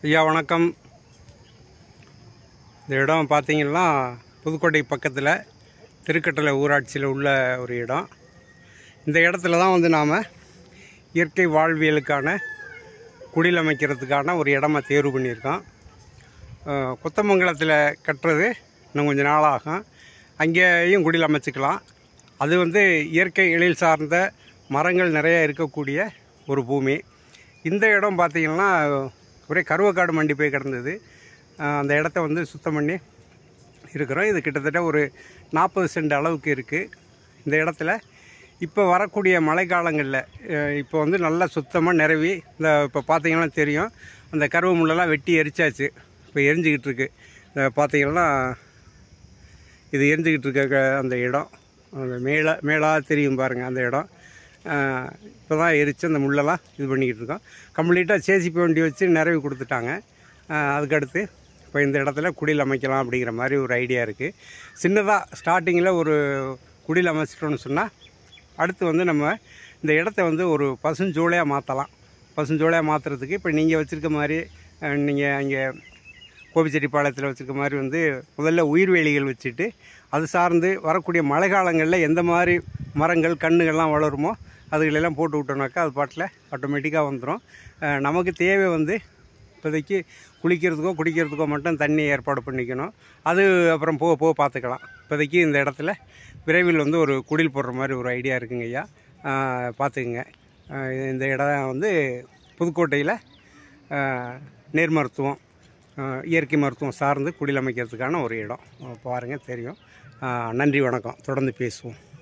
ஐயா வணக்கம். இந்த இடம் பார்த்தீங்கன்னா புதுக்கோட்டை பக்கத்தில் திருக்கட்டளை ஊராட்சியில் உள்ள ஒரு இடம். இந்த இடத்துல தான் வந்து நாம் இயற்கை வாழ்வியலுக்கான குடில் அமைக்கிறதுக்கான ஒரு இடமா தேர்வு பண்ணியிருக்கோம். கொத்தமங்கலத்தில் கட்டுறது இன்னும் கொஞ்சம் நாளாகும். அங்கேயும் குடில் அமைச்சிக்கலாம். அது வந்து இயற்கை எழில் சார்ந்த மரங்கள் நிறைய இருக்கக்கூடிய ஒரு பூமி. இந்த இடம் பார்த்திங்கன்னா ஒரே கருவக்காடு மண்டி போய் கிடந்தது. அந்த இடத்த வந்து சுத்தம் பண்ணி இருக்கிறோம். இது கிட்டத்தட்ட ஒரு 40 சென்ட் அளவுக்கு இருக்குது. இந்த இடத்துல இப்போ வரக்கூடிய மழைக்காலங்களில் இப்போ வந்து நல்லா சுத்தமாக நிரவி இந்த இப்போ பார்த்திங்கன்னா தெரியும், அந்த கருவ முள்ளெல்லாம் வெட்டி எரிச்சாச்சு. இப்போ எரிஞ்சிக்கிட்டு இருக்குது. இந்த பார்த்திங்கன்னா இது எரிஞ்சிக்கிட்டு இருக்க அந்த இடம், அந்த மேலாக தெரியும் பாருங்கள். அந்த இடம் இப்போ தான் எரித்து அந்த முள்ளெல்லாம் இது பண்ணிக்கிட்டு இருக்கோம். கம்ப்ளீட்டாக சேசிப்பி வண்டி வச்சு நிரவி கொடுத்துட்டாங்க. அதுக்கடுத்து இப்போ இந்த இடத்துல குடில் அமைக்கலாம் அப்படிங்கிற மாதிரி ஒரு ஐடியா இருக்குது. சின்னதாக ஸ்டார்டிங்கில் ஒரு குடில் அமைச்சிட்டோன்னு சொன்னால் அடுத்து வந்து நம்ம இந்த இடத்த வந்து ஒரு பசுஞ்சோலையாக மாற்றலாம். பசுஞ்சோலையாக மாற்றுறதுக்கு இப்போ நீங்கள் வச்சுருக்க மாதிரி, நீங்கள் அங்கே கோபிச்செட்டிப்பாளையத்தில் வச்சுருக்க மாதிரி வந்து முதல்ல உயிர்வேலிகள் வச்சுட்டு அது சார்ந்து வரக்கூடிய மழை காலங்களில் எந்த மாதிரி மரங்கள் கன்றுகள்லாம் வளருமோ அதுகளெல்லாம் போட்டு விட்டோம்னாக்கா அது பாட்டில் ஆட்டோமேட்டிக்காக வந்துடும். நமக்கு தேவை வந்து இப்போதைக்கு குளிக்கிறதுக்கோ குடிக்கிறதுக்கோ மட்டும் தண்ணி ஏற்பாடு பண்ணிக்கணும். அது அப்புறம் போக பார்த்துக்கலாம். இப்போதைக்கு இந்த இடத்துல விரைவில் வந்து ஒரு குடில் போடுற மாதிரி ஒரு ஐடியா இருக்குங்க ஐயா. பார்த்துக்குங்க. இந்த இடம் வந்து புதுக்கோட்டையில் நேர் மருத்துவம், இயற்கை மருத்துவம் சார்ந்து குடில் அமைக்கிறதுக்கான ஒரு இடம். பாருங்கள் தெரியும். நன்றி, வணக்கம். தொடர்ந்து பேசுவோம்.